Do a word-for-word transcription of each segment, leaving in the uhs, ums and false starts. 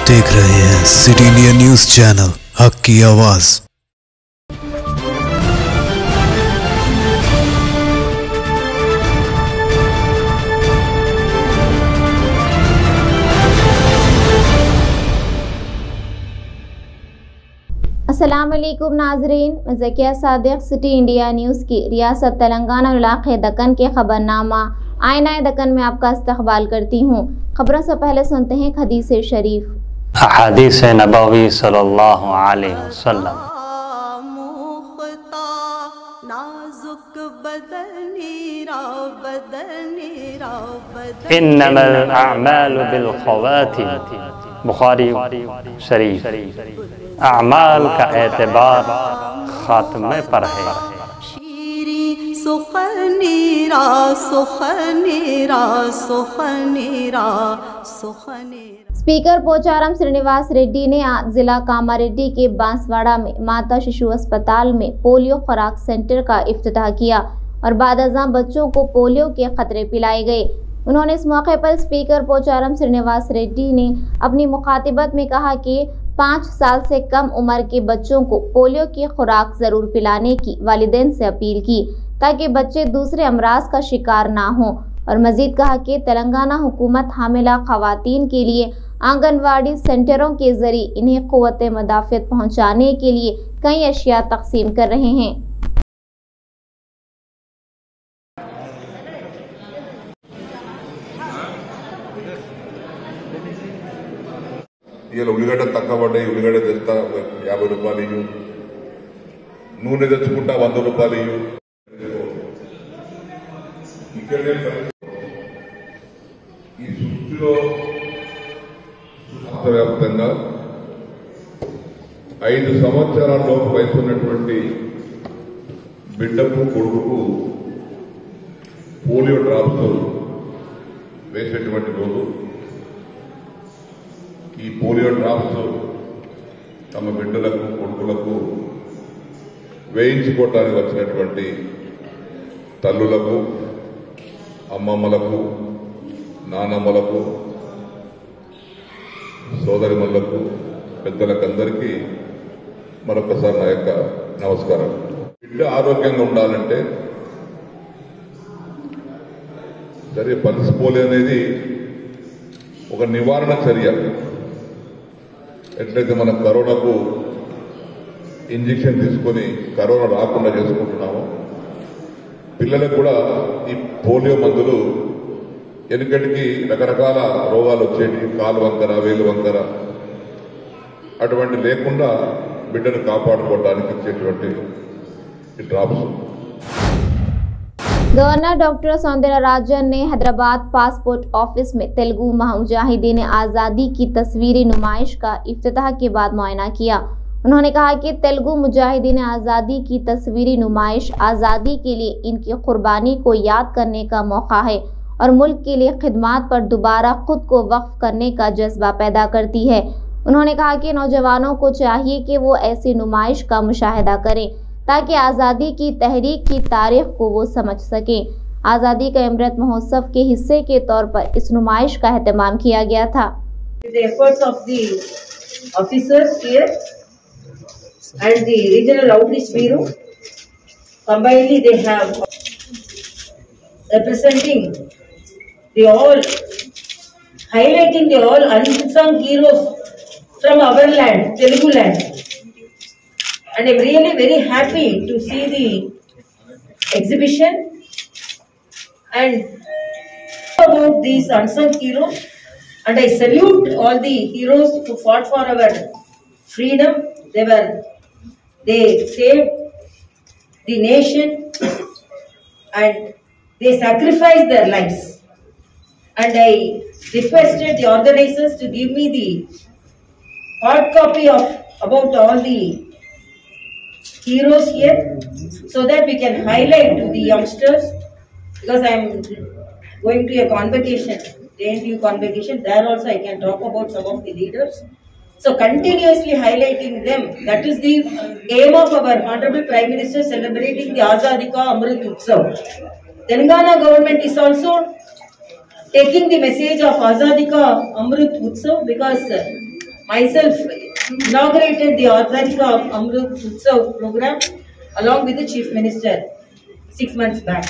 देख रहे हैं सिटी इंडिया न्यूज चैनल, हक की आवाज। अस्सलाम वालेकुम नाजरीन, मैं Zakia Sadiq city India news की रियासत तेलंगाना और इलाक़े दक्कन के खबरनामा आईना दक्कन में आपका इस्तकबाल करती हूँ। खबरों से पहले सुनते हैं हदीस शरीफ। हदीस नबवी सल्लल्लाहु अलैहि वसल्लम। इन्नमल अअमालु बिल ख़वातिम, बुखारी शरीफ। अमाल का एतबार खात्मे पर है। स्पीकर पोचारम श्रीनिवास रेड्डी ने आज जिला कामारेड्डी के बांसवाड़ा में माता शिशु अस्पताल में पोलियो खुराक सेंटर का इफ्तिताह किया और बादअज़ां बच्चों को पोलियो के खतरे पिलाए गए। उन्होंने इस मौके पर स्पीकर पोचारम श्रीनिवास रेड्डी ने अपनी मुखातिबत में कहा कि पाँच साल से कम उम्र के बच्चों को पोलियो की खुराक ज़रूर पिलाने की वालिदैन से अपील की ताकि बच्चे दूसरे अमराज का शिकार ना हों, और मज़ीद कहा कि तेलंगाना हुकूमत हामिला ख़वातीन के लिए आंगनवाड़ी सेंटरों के ज़रिए इन्हें क़ुव्वत मदाफ़ियत पहुँचाने के लिए कई अशिया तक़सीम कर रहे हैं। ఇలా ఉల్లిగడ్డ తక్కువ పడ్డాయి, ఉల్లిగడ్డ తెస్తా యాభై రూపాయలు ఇయ్యు, నూనె తెచ్చుకుంటా వంద రూపాయలు ఇయ్యు. ఇక్కడే ఈ సృష్టిలో వ్యాప్తంగా ఐదు సంవత్సరాల్లో వయసు ఉన్నటువంటి బిడ్డకు కొడుకు పోలియో డ్రాప్స్ వేసేటువంటి రోజు. ఈ పోలియో డ్రాప్స్ తమ బిడ్డలకు కొడుకులకు వేయించుకోవటానికి వచ్చినటువంటి తల్లులకు, అమ్మమ్మలకు, నానమ్మలకు, సోదరిమణులకు, పెద్దలకందరికీ మరొకసారి నా యొక్క నమస్కారం. బిడ్డ ఆరోగ్యంగా ఉండాలంటే సరే పల్స్ పోలియో అనేది ఒక నివారణ చర్య. ఎట్లయితే మనం కరోనాకు ఇంజెక్షన్ తీసుకొని కరోనా రాకుండా చేసుకుంటున్నామో, పిల్లలకు కూడా ఈ పోలియో మందులు ఎన్నికటికి రకరకాల రోగాలు వచ్చేటి, కాలు వంకర, వేలు వంకర అటువంటి లేకుండా బిడ్డను కాపాడుకోవడానికి ఇచ్చేటువంటి ఈ డ్రాప్స్. गवर्नर डॉक्टर सौंदर्य राजन ने हैदराबाद पासपोर्ट ऑफिस में तेलुगु मुजाहिदीन आज़ादी की तस्वीरी नुमाइश का इफ्तिताह के बाद मुआयना किया। उन्होंने कहा कि तेलुगु मुजाहिदीन आज़ादी की तस्वीरी नुमाइश आज़ादी के लिए इनकी कुर्बानी को याद करने का मौका है और मुल्क के लिए खिदमात पर दोबारा खुद को वक्फ करने का जज्बा पैदा करती है। उन्होंने कहा कि नौजवानों को चाहिए कि वो ऐसी नुमाइश का मुशाहिदा करें ताकि आज़ादी की तहरीक की तारीख को वो समझ सकें। आज़ादी का अमृत महोत्सव के हिस्से के तौर पर इस नुमाइश का एहतमाम किया गया था। The efforts of the officers here and the regional outreach bureau, combinedly they have representing the all, highlighting the all unsung heroes from our land, Telugu land. And I'm really very happy to see the exhibition and about these unsung heroes. And I salute all the heroes who fought for our freedom. They were, they saved the nation and they sacrificed their lives. And I requested the organizers to give me the hard copy of about all the heroes here so that we can highlight to the youngsters, because I am going to a convocation, J N T U convocation, there also I can talk about some of the leaders. So continuously highlighting them, that is the aim of our Honorable Prime Minister celebrating the Azadi Ka Amrit Utsav. Telangana government is also taking the message of Azadi Ka Amrit Utsav because myself inaugurated the Azadika Amrit Utsav program along with the Chief Minister six months back.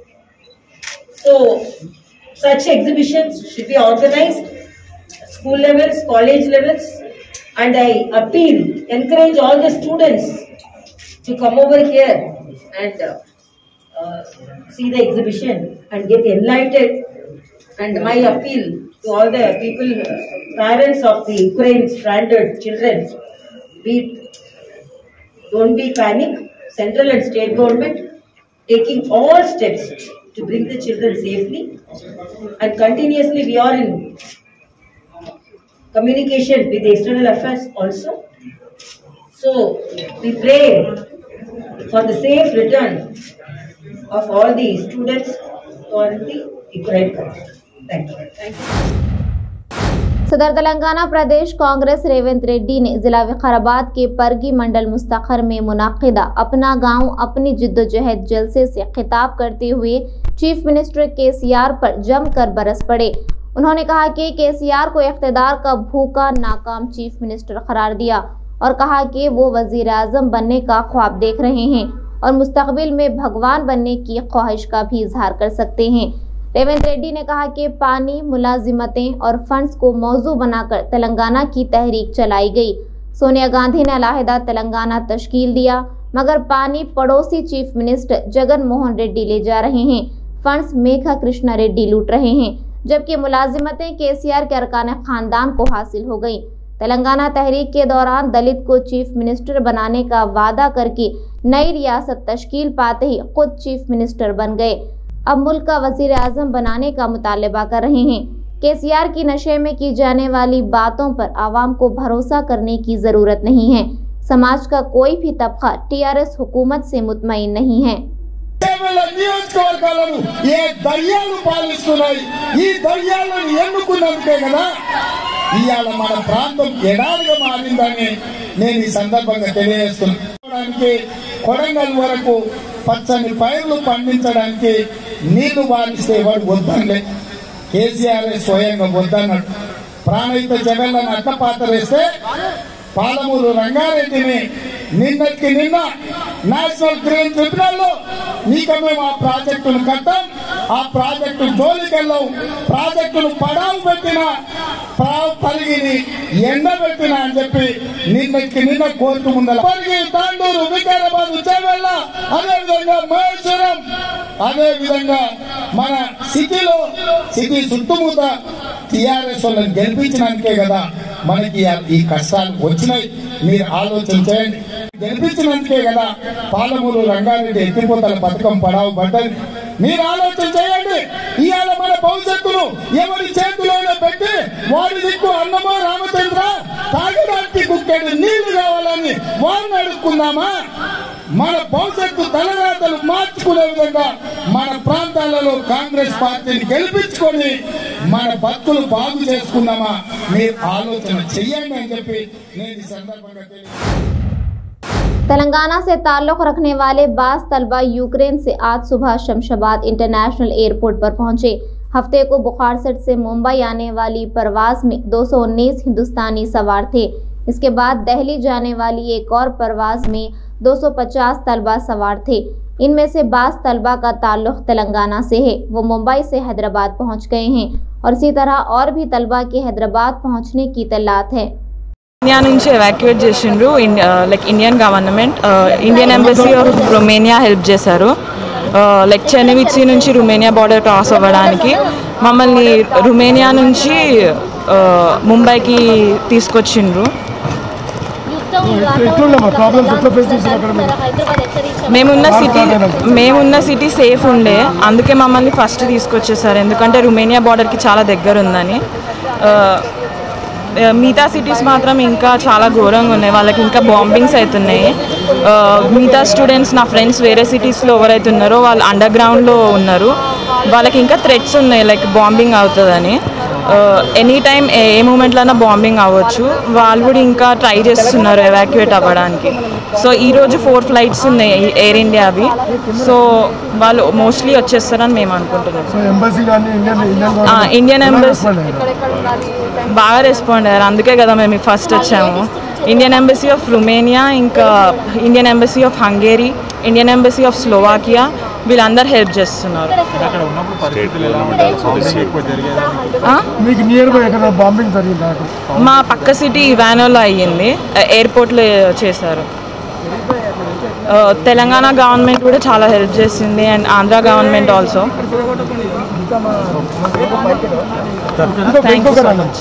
So, such exhibitions should be organized at school levels, college levels, and I appeal, encourage all the students to come over here and uh, uh, see the exhibition and get enlightened. And my appeal to all the people, uh, parents of the Ukraine stranded children, be, don't be panic. Central and state government taking all steps to bring the children safely, and continuously we are in communication with the external affairs also. So we pray for the safe return of all the students for the Ukraine country. Thank you. Thank you. सदर तेलंगाना प्रदेश कांग्रेस रेवंत रेड्डी ने जिला विकाराबाद के परगी मंडल मुस्तखर में मुनाकिदा अपना गांव अपनी जिद्दोजहद जलसे से खिताब करते हुए चीफ मिनिस्टर केसीआर पर जमकर बरस पड़े। उन्होंने कहा कि केसीआर को इख्तिदार का भूखा नाकाम चीफ मिनिस्टर करार दिया और कहा कि वो वजीर आजम बनने का ख्वाब देख रहे हैं और मुस्तकबिल में भगवान बनने की ख्वाहिश का भी इजहार कर सकते हैं। रेवंत रेड्डी ने कहा कि पानी, मुलाजिमतें और फंड्स को मौजू बनाकर तेलंगाना की तहरीक चलाई गई। सोनिया गांधी ने अलहदा तेलंगाना तश्कील दिया, मगर पानी पड़ोसी चीफ मिनिस्टर जगन मोहन रेड्डी ले जा रहे हैं, फंड्स मेघा कृष्णा रेड्डी लूट रहे हैं, जबकि मुलाजिमतें केसीआर के अरकान खानदान को हासिल हो गई। तेलंगाना तहरीक के दौरान दलित को चीफ मिनिस्टर बनाने का वादा करके नई रियासत तश्कील पाते ही खुद चीफ मिनिस्टर बन गए। अब मुल्क का वजीर आजम बनाने का मुतालबा कर रहे हैं। केसीआर की नशे में की जाने वाली बातों पर आवाम को भरोसा करने की जरूरत नहीं है। समाज का कोई भी तबका टीआरएस हुकूमत से मुतमईन नहीं है। ఇయాల మన ప్రాంతం ఎడారిగా మారిందని నేను ఈ సందర్భంగా తెలియజేస్తున్నాను. కొడంగల్ వరకు పచ్చని పైర్లు పండించడానికి నీళ్లు వారిస్తే వాడు వద్దనలే. కేసీఆర్ స్వయంగా వద్దన్నాడు. ప్రాణహిత జగన్లను అట్ల పాతరేస్తే పాలమూరు రంగారెడ్డిని నిన్నటికి నిన్న నేషనల్ గ్రీన్ ట్రిబ్యునల్ లో నీకు మేము ఆ ప్రాజెక్టును కట్టాం, ఆ ప్రాజెక్టు జోలికెళ్ళాం, ప్రాజెక్టును పడావు పెట్టిన పరిగిని ఎండబెట్టిన అని చెప్పి నిన్నటికి నిన్న కోర్టు ముందర పరిగి, తాండూరు, వికారాబాద్, చేవెళ్ళ, అదేవిధంగా మహేశ్వరం, అదే విధంగా మన సిటీలో సిటీ చుట్టుముట్ట టీఆర్ఎస్ వాళ్ళని గెలిపించడానికే కదా మనకి ఈ కష్టాలు వచ్చినాయి. మీరు ఆలోచన చేయండి. గెలిపించినందుకే కదా పాలమూరు రంగారెడ్డి ఎత్తిపోతల పథకం పడావు పడ్డది. మీరు ఆలోచన చేయండి. ఇవాళ మన భవిష్యత్తును ఎవరి చేతిలోనే పెట్టి వాడి దిక్కు అన్నమో రామచంద్ర తాగడానికి కుక్కెడు నీళ్లు కావాలని వారిని అడుక్కుందామా? మన భవిష్యత్తు తలరాతలు మార్చుకునే విధంగా మన ప్రాంతాలలో కాంగ్రెస్ పార్టీని గెలిపించుకొని మన బతుకులు బాగు చేసుకుందామా? మీరు ఆలోచన చెయ్యండి అని చెప్పి నేను ఈ సందర్భంగా తెలియజేస్తున్నాను. तेलंगाना से ताल्लुक रखने वाले बास तलबा यूक्रेन से आज सुबह शमशाबाद इंटरनेशनल एयरपोर्ट पर पहुंचे। हफ्ते को बुखारसट से मुंबई आने वाली परवाज में दो सौ उन्नीस हिंदुस्तानी सवार थे। इसके बाद दिल्ली जाने वाली एक और परवाज में दो सौ पचास तलबा सवार थे। इनमें से बास तलबा का ताल्लुक तेलंगाना से है, वो मुंबई से हैदराबाद पहुंच गए हैं और इसी तरह और भी तलबा के हैदराबाद पहुंचने की इत्तलात है। ఇండియా నుంచి ఎవాక్యుయేట్ చేసిండ్రు. Like Indian government, Indian embassy of Romania help చేశారు. లైక్ చెర్నవిట్సి నుంచి రొమేనియా బార్డర్ క్రాస్ అవ్వడానికి మమ్మల్ని రొమేనియా నుంచి ముంబైకి తీసుకొచ్చిండ్రు. మేమున్న సిటీ మేమున్న సిటీ సేఫ్ ఉండే, అందుకే మమ్మల్ని ఫస్ట్ తీసుకొచ్చేసారు. ఎందుకంటే రొమేనియా బార్డర్కి చాలా దగ్గర ఉందని. మిగతా సిటీస్ మాత్రం ఇంకా చాలా ఘోరంగా ఉన్నాయి, వాళ్ళకి ఇంకా బాంబింగ్స్ అవుతున్నాయి. మిగతా స్టూడెంట్స్, నా ఫ్రెండ్స్ వేరే సిటీస్లో ఎవరైతే ఉన్నారో వాళ్ళు అండర్ గ్రౌండ్లో ఉన్నారు, వాళ్ళకి ఇంకా థ్రెట్స్ ఉన్నాయి లైక్ బాంబింగ్ అవుతుందని. ఎనీ టైం ఏ మూమెంట్లోనా బాంబింగ్ అవ్వచ్చు. వాళ్ళు కూడా ఇంకా ట్రై చేస్తున్నారు ఎవాక్యుయేట్ అవ్వడానికి. సో ఈరోజు ఫోర్ ఫ్లైట్స్ ఉన్నాయి ఎయిర్ ఇండియావి. సో వాళ్ళు మోస్ట్లీ వచ్చేస్తారని మేము అనుకుంటున్నాం. ఇండియన్ ఎంబసీ బాగా రెస్పాండ్ అయ్యారు, అందుకే కదా మేము ఫస్ట్ వచ్చాము. ఇండియన్ ఎంబసీ ఆఫ్ రుమేనియా, ఇంకా Indian embassy of Hungary, Indian embassy of Slovakia వీళ్ళందరూ హెల్ప్ చేస్తున్నారు. మా పక్క సిటీ ఇవానోలో అయ్యింది, ఎయిర్పోర్ట్లో చేశారు. తెలంగాణ గవర్నమెంట్ కూడా చాలా హెల్ప్ చేసింది and Andhra government also. Thank you so much.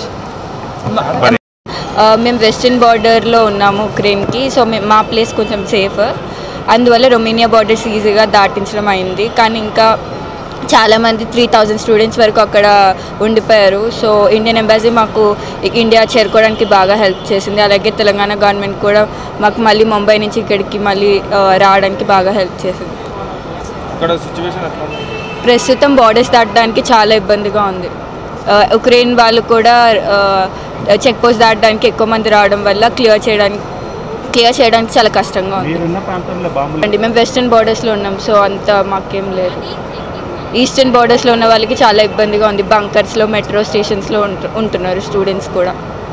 మేము వెస్టర్న్ బార్డర్లో ఉన్నాము ఉక్రెయిన్కి, సో మేము మా ప్లేస్ కొంచెం సేఫ్, అందువల్ల రొమేనియా బార్డర్స్ ఈజీగా దాటించడం అయింది. కానీ ఇంకా చాలామంది త్రీ థౌజండ్ స్టూడెంట్స్ వరకు అక్కడ ఉండిపోయారు. సో ఇండియన్ ఎంబసీ మాకు ఇండియా చేరుకోవడానికి బాగా హెల్ప్ చేసింది. అలాగే తెలంగాణ గవర్నమెంట్ కూడా మాకు మళ్ళీ ముంబై నుంచి ఇక్కడికి మళ్ళీ రావడానికి బాగా హెల్ప్ చేసింది. ప్రస్తుతం బార్డర్స్ దాటడానికి చాలా ఇబ్బందిగా ఉంది. ఉక్రెయిన్ వాళ్ళు కూడా చెక్ పోస్ట్ దాటడానికి ఎక్కువ మంది రావడం వల్ల క్లియర్ చేయడానికి క్లియర్ చేయడానికి చాలా కష్టంగా ఉంది. అండి మేము వెస్టర్న్ బార్డర్స్లో ఉన్నాం, సో అంత మాకేం లేదు. ఈస్టర్న్ బార్డర్స్లో ఉన్న వాళ్ళకి చాలా ఇబ్బందిగా ఉంది. బంకర్స్లో, మెట్రో స్టేషన్స్లో ఉంటున్నారు స్టూడెంట్స్ కూడా.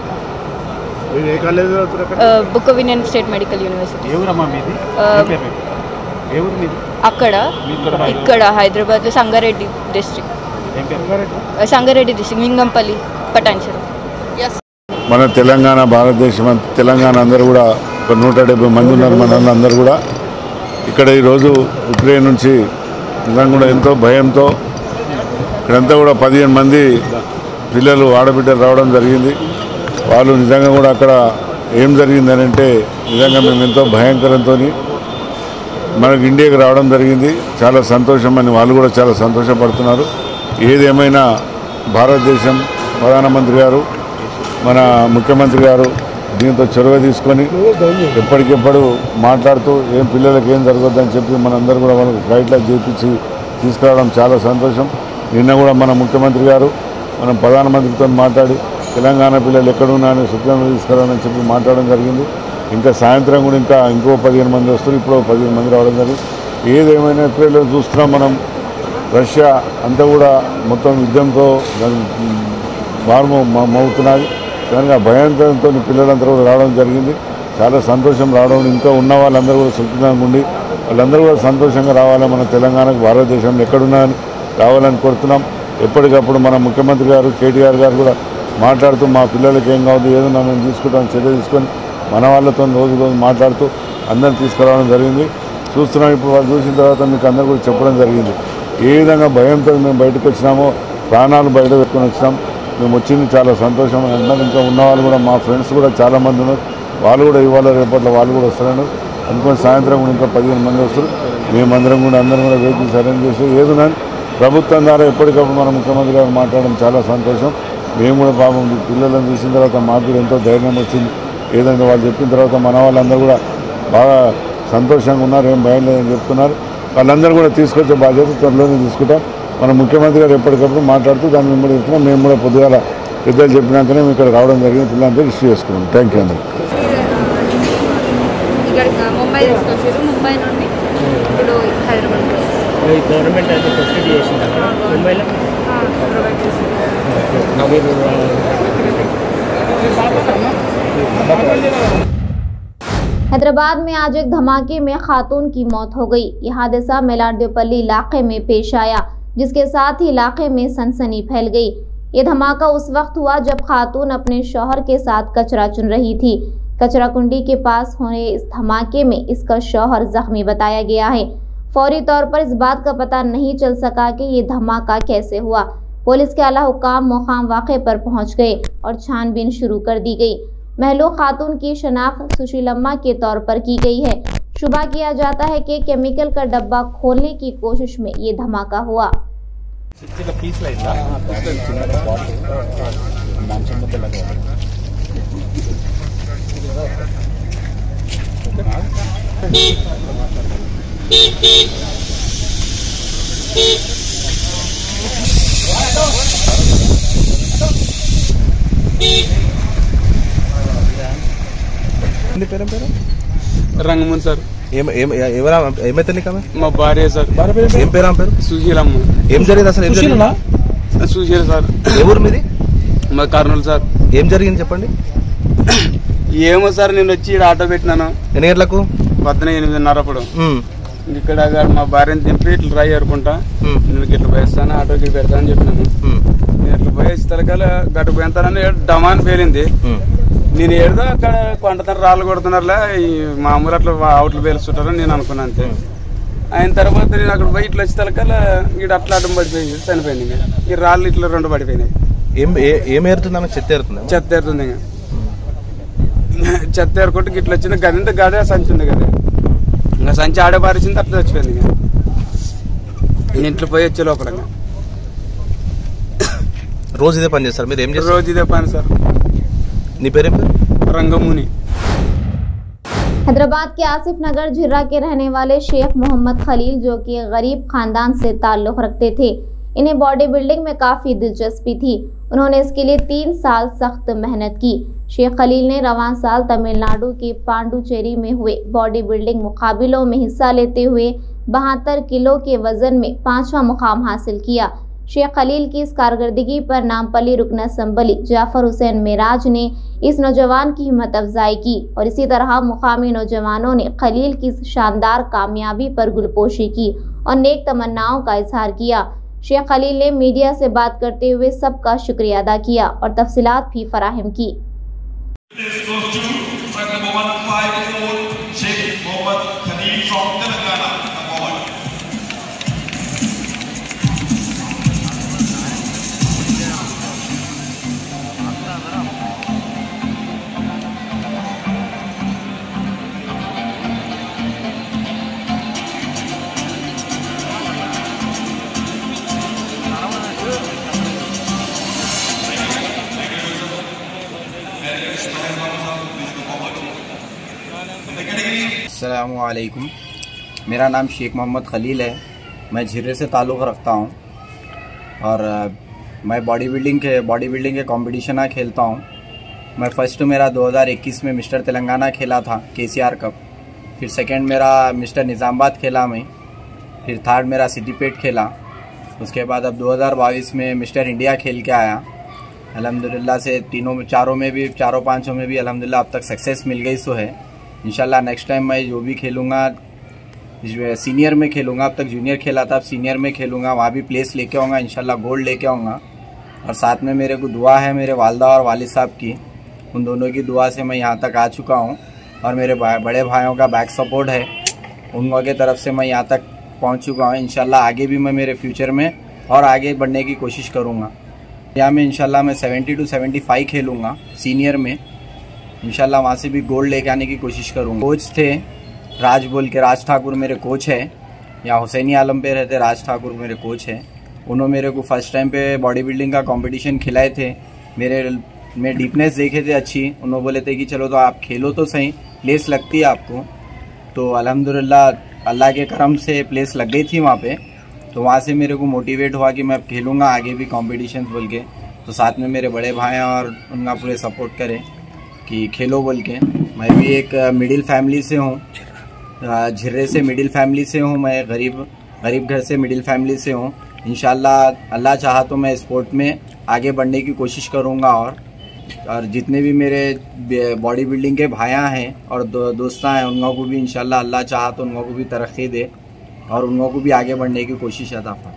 బుకోవిన్ స్టేట్ మెడికల్ యూనివర్సిటీ అక్కడ ఇక్కడ హైదరాబాద్లో సంగారెడ్డి డిస్ట్రిక్ట్ సంగారెడ్డి డిస్ట్రిక్ట్ లింగంపల్లి పటాన్చెరు. మన తెలంగాణ భారతదేశం తెలంగాణ అందరూ కూడా ఒక నూట డెబ్బై మంది ఉన్నారు. మన అందరూ కూడా ఇక్కడ ఈరోజు ఉక్రెయిన్ నుంచి నిజంగా కూడా ఎంతో భయంతో ఇక్కడంతా కూడా పదిహేను మంది పిల్లలు ఆడబిడ్డలు రావడం జరిగింది. వాళ్ళు నిజంగా కూడా అక్కడ ఏం జరిగిందని అంటే నిజంగా మేము ఎంతో భయంకరంతో మనకు ఇండియాకి రావడం జరిగింది. చాలా సంతోషం అని వాళ్ళు కూడా చాలా సంతోషపడుతున్నారు. ఏదేమైనా భారతదేశం ప్రధానమంత్రి గారు, మన ముఖ్యమంత్రి గారు దీంతో చొరవ తీసుకొని ఎప్పటికెప్పుడు మాట్లాడుతూ ఏం పిల్లలకి ఏం జరగద్దని చెప్పి మనందరూ కూడా వాళ్ళకి ఫ్లైట్లో చేపించి తీసుకురావడం చాలా సంతోషం. నిన్న కూడా మన ముఖ్యమంత్రి గారు మనం ప్రధానమంత్రితో మాట్లాడి తెలంగాణ పిల్లలు ఎక్కడున్నారని సుప్రీంలో తీసుకురావాలని చెప్పి మాట్లాడడం జరిగింది. ఇంకా సాయంత్రం కూడా ఇంకా ఇంకో పదిహేను మంది వస్తారు, ఇప్పుడు పదిహేను మంది రావడం జరిగింది. ఏదేమైనా ఏప్రిల్లో చూస్తున్నాం మనం రష్యా అంతా కూడా మొత్తం యుద్ధంతో మారు మవుతున్నది. కనుక భయంతో పిల్లలందరూ కూడా రావడం జరిగింది. చాలా సంతోషం రావడం. ఇంకా ఉన్న వాళ్ళందరూ కూడా సుఖంగా ఉండి వాళ్ళందరూ కూడా సంతోషంగా రావాలి. మన తెలంగాణకు భారతదేశంలో ఎక్కడున్నారని రావాలని కోరుతున్నాం. ఎప్పటికప్పుడు మన ముఖ్యమంత్రి గారు కేటీఆర్ గారు కూడా మాట్లాడుతూ మా పిల్లలకి ఏం కావద్దు ఏదో మేము తీసుకుంటాం చర్య తీసుకొని మన వాళ్ళతో రోజు రోజు మాట్లాడుతూ అందరిని తీసుకురావడం జరిగింది. చూస్తున్నాం ఇప్పుడు వాళ్ళు చూసిన తర్వాత మీకు అందరూ కూడా చెప్పడం జరిగింది. ఏ విధంగా భయంతో మేము బయటకు వచ్చినామో ప్రాణాలు బయట పెట్టుకొని వచ్చినాం. మేము వచ్చింది చాలా సంతోషం అంటున్నారు. ఇంకా ఉన్న వాళ్ళు కూడా మా ఫ్రెండ్స్ కూడా చాలామంది ఉన్నారు. వాళ్ళు కూడా ఇవాళ రేపట్లో వాళ్ళు కూడా వస్తున్నారు. అనుకుని సాయంత్రం కూడా ఇంకా పదిహేను మంది వస్తారు. మేమందరం కూడా అందరం కూడా వెహికల్స్ అరేంజ్ చేసి ఏదైనా ప్రభుత్వం ద్వారా ఎప్పటికప్పుడు మన ముఖ్యమంత్రి గారు మాట్లాడడం చాలా సంతోషం. మేము కూడా పాపం పిల్లలను చూసిన తర్వాత మాకు కూడా ఎంతో ధైర్యం వచ్చింది. ఏదంటే వాళ్ళు చెప్పిన తర్వాత మన వాళ్ళందరూ కూడా బాగా సంతోషంగా ఉన్నారు, ఏం భయం లేదని చెప్తున్నారు. వాళ్ళందరూ కూడా తీసుకొచ్చే బాధ్యత త్వరలోనే తీసుకుంటాం. మన ముఖ్యమంత్రి గారు ఎప్పటికప్పుడు మాట్లాడుతూ దాన్ని మేము ఇస్తున్నాం. మేము కూడా పొద్దుగాల పెద్దలు చెప్పినాకనే మేము ఇక్కడ రావడం జరిగింది. పిల్లలంతా రిసీవ్ చేసుకున్నాం. థ్యాంక్ యూ అండి. ముంబై తీసుకొచ్చారు, ముంబై నుండి ఇప్పుడు హైదరాబాద్ గవర్నమెంట్ అయితే ఫెసిలిటీ చేసింది అక్కడ ముంబైలో ప్రొవైడ్ చేసింది. हैदराबाद में आज एक धमाके में खातून की मौत हो गई। यह हादसा मेलारदेवपल्ली इलाके में पेश आया, जिसके साथ ही इलाके में सनसनी फैल गई। ये धमाका उस वक्त हुआ जब खातून अपने शौहर के साथ कचरा चुन रही थी। कचरा कुंडी के पास होने इस धमाके में इसका शौहर जख्मी बताया गया है। फौरी तौर पर इस बात का पता नहीं चल सका कि ये धमाका कैसे हुआ। पुलिस के आला हुकाम मुकाम वाक़े पर पहुंच गए और छानबीन शुरू कर दी गई। महलूक खातून की शनाख्त सुशीलम्मा के तौर पर की गई है। शुबा किया जाता है कि केमिकल का डब्बा खोलने की कोशिश में ये धमाका हुआ। రంగమూన్ సార్. ఏమైతే మా భార్య సార్. ఏం పేరు ఆమె పేరు? సుశీలమ్మ. ఏం జరిగింది అసలు? సుశీల సార్. ఏ ఊరు మీది? మా కర్నూలు సార్. ఏం జరిగింది చెప్పండి. ఏమో సార్ నేను వచ్చి ఇక్కడ ఆటో పెట్టినాను. ఎన్ని గంటలకు? పొద్దున ఎనిమిదిన్నర అప్పుడు. ఇక్కడ మా భార్యను దింపి ఇట్లా డ్రై ఏరుకుంటా నేను ఇట్లా పోయిస్తాను ఆటోకి పెడతా అని చెప్పినాను. నేను ఇట్లా పోయేసి తలకాల గట్ట పోయిస్తానని డమాన్ పేరింది. నేను ఏడుదో అక్కడ కొంటతన రాళ్ళు కొడుతున్నారులే ఈ మామూలు అట్లా అవుట్లు పేలుస్తుంటారని నేను అనుకున్నాను అంతే. అయిన తర్వాత నేను అక్కడ పోయి ఇట్లా వచ్చి తలకాల ఇక్కడ అట్లా అడ్డం పడిపోయింది, చనిపోయింది. ఇంకా ఈ రాళ్ళు ఇట్లా రెండు పడిపోయినాయి. ఏం ఏం ఏరుతుందా? చెత్త ఏరుతుంది. చెత్త ఏరుతుంది. ఇంకా చెత్త ఏరుకుంటే ఇట్లా వచ్చింది గదింత గదే సంచి ఉంది కదా, ఇంకా సంచి ఆడే పారించింది అట్లా చచ్చిపోయింది. ఇంకా నేను ఇంట్లో పోయి వచ్చే లోపల రోజు ఇదే పని చేస్తారు మీరు? ఏం చేస్తారు? రోజు ఇదే పని సార్. నీ పేరేం పేరు? रंगमुनि। हैदराबाद के आसिफ नगर झिर्रा के रहने वाले शेख मोहम्मद खलील जो कि गरीब खानदान से ताल्लुक़ रखते थे, इन्हें बॉडी बिल्डिंग में काफ़ी दिलचस्पी थी। उन्होंने इसके लिए तीन साल सख्त मेहनत की। शेख खलील ने रवां साल तमिलनाडु के पांडुचेरी में हुए बॉडी बिल्डिंग मुकाबलों में हिस्सा लेते हुए बहत्तर किलो के वजन में पांचवा मुकाम हासिल किया। शेख खलील की इस कारकर्दगी पर नामपली रुकन असम्बली जाफर हुसैन मेराज ने इस नौजवान की हिम्मत अफजाई की और इसी तरह मुकामी नौजवानों ने खलील की शानदार कामयाबी पर गुलपोशी की और नेक तमन्नाओं का इजहार किया। शेख खलील ने मीडिया से बात करते हुए सबका शुक्रिया अदा किया और तफसीलात भी फराहम की। अस्सलामुअलैकुम, मेरा नाम शेख मोहम्मद खलील है। मैं झिर्रे से ताल्लुक़ रखता हूँ और मैं बॉडी बिल्डिंग के बॉडी बिल्डिंग के कॉम्पिटिशन खेलता हूँ। मैं फ़र्स्ट मेरा दो हज़ार इक्कीस में मिस्टर तेलंगाना खेला था केसीआर कप, फिर सेकंड मेरा मिस्टर निज़ामाबाद खेला मैं, फिर थर्ड मेरा सिटी पेट खेला। उसके बाद अब दो हज़ार बाईस में मिस्टर इंडिया खेल के आया। अल्हम्दुलिल्लाह से तीनों में चारों में भी चारों पाँचों में भी अल्हम्दुलिल्लाह अब तक सक्सेस मिल गई सो है। इंशाल्लाह नेक्स्ट टाइम मैं जो भी खेलूँगा सीनियर में खेलूँगा, अब तक जूनियर खेला था, अब सीनियर में खेलूँगा, वहाँ भी प्लेस लेके आऊँगा, इंशाल्लाह गोल्ड लेके आऊँगा। और साथ में मेरे को दुआ है मेरे वालदा और वालिद साहब की, उन दोनों की दुआ से मैं यहाँ तक आ चुका हूँ और मेरे बड़े भाइयों का बैक सपोर्ट है, उन लोगों की तरफ से मैं यहाँ तक पहुँच चुका हूँ। इंशाल्लाह आगे भी मैं मेरे फ्यूचर में और आगे बढ़ने की कोशिश करूँगा। यहाँ में इंशाल्लाह मैं सेवेंटी टू सेवेंटी फाइव खेलूँगा सीनियर में, इंशाल्लाह वहाँ से भी गोल्ड लेके आने की कोशिश करूँगा। कोच थे राज बोल के, राज ठाकुर मेरे कोच है, यहाँ हुसैनी आलम पे रहते राज ठाकुर मेरे कोच है। उन्होंने मेरे को फर्स्ट टाइम पे बॉडी बिल्डिंग का कंपटीशन खिलाए थे, मेरे में डीपनेस देखे थे अच्छी, उन्होंने बोले थे कि चलो तो आप खेलो तो सही, प्लेस लगती है आपको। तो अल्हम्दुलिल्लाह अल्लाह के करम से प्लेस लग गई थी वहाँ पे, तो वहाँ से मेरे को मोटिवेट हुआ कि मैं अब खेलूँगा आगे भी कॉम्पिटिशन बोल के। तो साथ में मेरे बड़े भाई और उनका पूरे सपोर्ट करें कि खेलो बोल के। मैं भी एक मिडिल फैमिली से हूँ, झिर्रे से मिडिल फैमिली से हूँ, मैं गरीब गरीब घर से मिडिल फैमिली से हूँ। इंशाल्लाह अल्लाह चाहा तो मैं स्पोर्ट में आगे बढ़ने की कोशिश करूँगा और और जितने भी मेरे बॉडी बिल्डिंग के भाइयाँ हैं और दो, दोस्तां हैं, उन लोगों को भी इंशाल्लाह अल्लाह चाहा तो उन लोगों को भी तरक्की दे और उन लोगों को भी आगे बढ़ने की कोशिश अता फरमाए।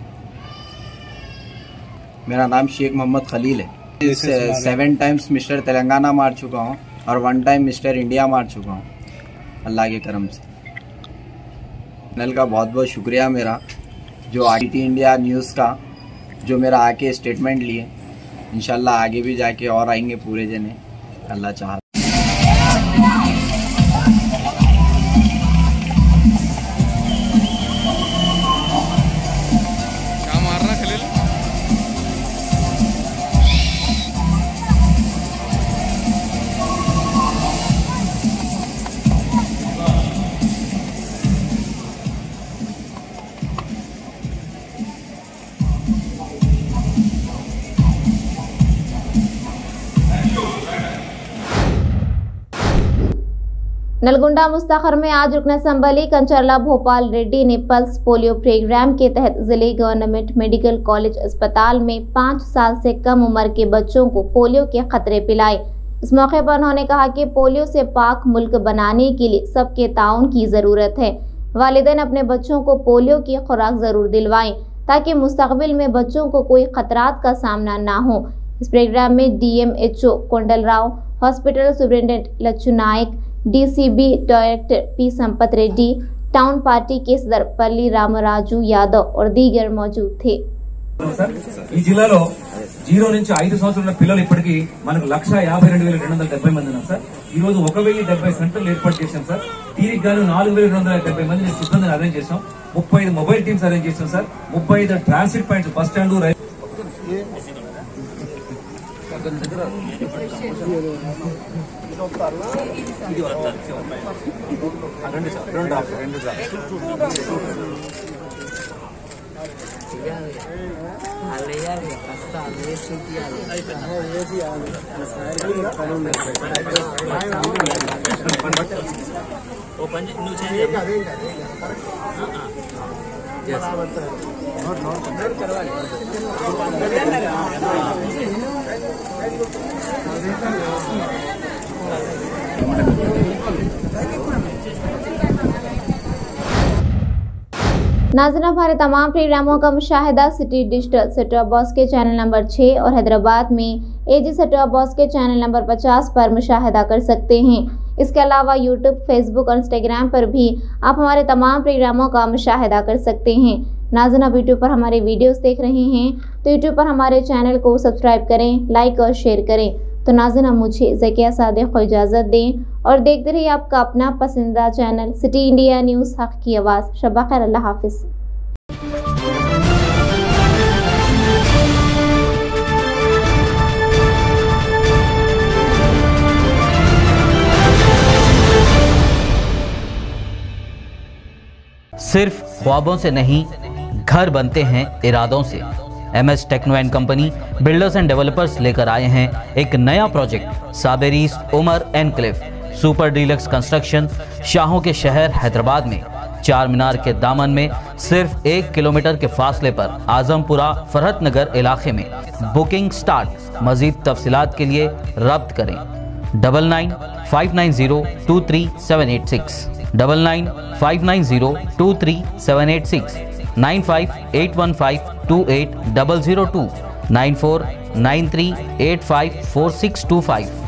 मेरा नाम शेख मोहम्मद खलील है। इस सेवन टाइम्स मिस्टर तेलंगाना मार चुका हूँ और वन टाइम मिस्टर इंडिया मार चुका हूँ अल्लाह के करम से। चैनल का बहुत बहुत शुक्रिया मेरा, जो आई टी इंडिया न्यूज़ का जो मेरा आके स्टेटमेंट लिए। इंशाल्लाह आगे भी जाके और आएंगे पूरे जने, अल्लाह चाहा। नलगुंडा मुस्ताखर में आज रुकन असम्बली कंचरला भोपाल रेड्डी ने पल्स पोलियो प्रोग्राम के तहत जिले गवर्नमेंट मेडिकल कॉलेज अस्पताल में पाँच साल से कम उम्र के बच्चों को पोलियो के खतरे पिलाए। इस मौके पर उन्होंने कहा कि पोलियो से पाक मुल्क बनाने के लिए सबके ताउन की ज़रूरत है। वालिदैन अपने बच्चों को पोलियो की खुराक ज़रूर दिलवाएं ताकि मुस्तकबिल में बच्चों को कोई खतरात का सामना ना हो। इस प्रोग्राम में D M H O Kondal Rao, hospital superintendent Lachu Nayak, D C B director P Sampath Reddy, town party के सदर पल्ली रामराजू यादव और दीगर मौजूद थे। ఈ జిల్లాలో జీరో నుంచి ఐదు సంవత్సరాల పిల్లలు ఇప్పటికీ మనకు లక్ష యాభై రెండు వేల రెండు వందల డెబ్బై మంది ఉన్నారు సార్। ఈ రోజు ఒక వెయ్యి డెబ్బై సెంటర్లు ఏర్పాటు చేశాం సార్। దీనికి గాను నాలుగు వేల రెండు వందల డెబ్బై మంది సిబ్బందిని అరేంజ్ చేసాం। ముప్పై ఐదు మొబైల్ టీమ్స్ అరేంజ్ చేసాం సార్। ముప్పై ఐదు ట్రాన్సిట్ పాయింట్స్ బస్ స్టాండ్ नाज़रीन, हमारे तमाम प्रोग्रामों का मुशाहिदा city digital set top box के चैनल नंबर छः और हैदराबाद में एजी सेट टॉप बॉक्स के चैनल नंबर पचास पर मुशाहिदा कर सकते हैं। इसके अलावा यूट्यूब, फेसबुक और इंस्टाग्राम पर भी आप हमारे तमाम प्रोग्रामों का मुशाहिदा कर सकते हैं। नाज़रीन, आप यूट्यूब पर हमारे वीडियोस देख रहे हैं तो यूट्यूब पर हमारे चैनल को सब्सक्राइब करें, लाइक और शेयर करें। तो नाज़रीन, मुझे ज़किया सादिक को इजाज़त दें और देखते रहिए आपका अपना पसंदीदा चैनल सिटी इंडिया न्यूज़, हक़ की आवाज़। शब खैर, अल्लाह हाफ़िज़। सिर्फ ख्वाबों से नहीं, घर बनते हैं इरादों से। M S techno and company builders and developers लेकर आए हैं एक नया प्रोजेक्ट साबेरीज Umar enclave super deluxe construction, शाहों के शहर हैदराबाद में। चार मीनार के दामन में सिर्फ एक किलोमीटर के फासले पर आजमपुरा फरहत नगर इलाके में। Booking start. मजीद तफसीलात के लिए रब्त करें double nine five nine zero two three seven eight six double nine five nine zero two three seven eight six nine five eight one five two eight double zero two nine four nine three eight five four six two five.